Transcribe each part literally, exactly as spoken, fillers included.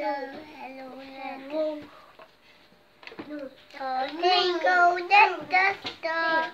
Jingle the dust.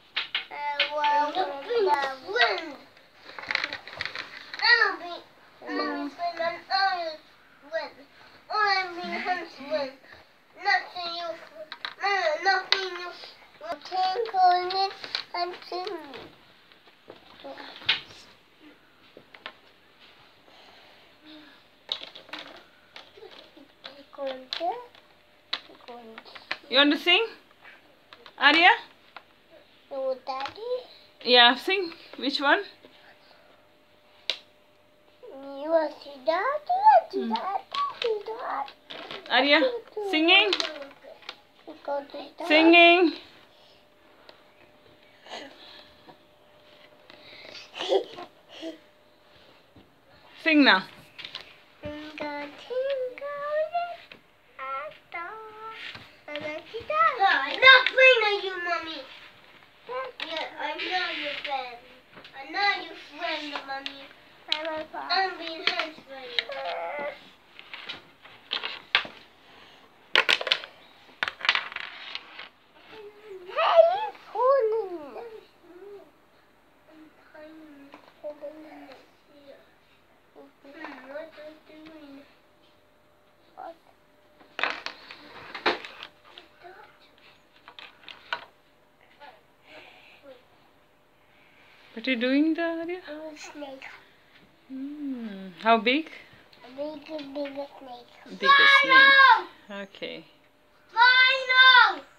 You want to sing, Arya? No, Daddy. Yeah, sing. Which one? You want to see Daddy? Hmm. Daddy. Arya, singing? Go to Daddy. Singing. Sing now. I'm not playing with you, Mommy. Yeah, I know your friend. I know your friend, Mommy. I'm being hands for you. Hey, you're falling. I'm tiny. Hmm, what are you doing? What? What are you doing there, Arya? I'm a snake. Hmm. How big? A big, big snake. Big snake. Okay. Final!